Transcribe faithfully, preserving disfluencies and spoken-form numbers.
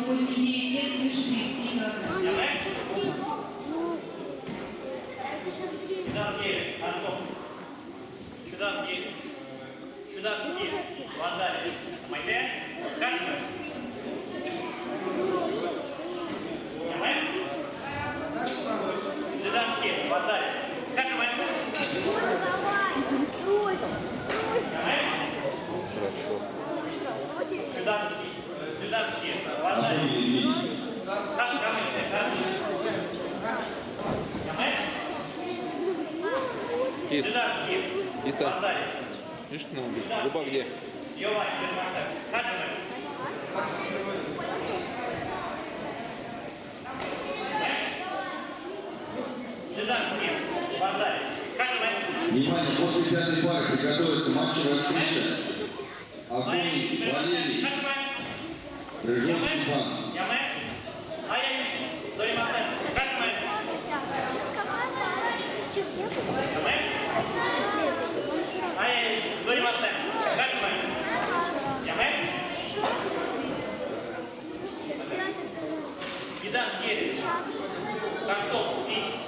восемь девять лет, свыше тридцати килограмм. Чудак девять, Артем. Чудак девять. Чудак девять. Лазарь. Майде. Кажется? Чудак девять. Лазарь. Как мы? Чудак девять. Чудак девять. Лазарь. Как мы? Кис. Чудацкий. Киса. Лазарь. Видишь, ну, губа где? Йовань, как мы? Чудацкий. Лазарь. Как мы? Внимание, после пятой пары приготовиться матчевая встреча. Огонь, Валерий, Рыжов, Степан. Яме? Аяныч. Доримасен. Как мы? Яме? Аяныч. Доримасен. Как мы? Яме? Гидан, девять. Самсов, пить.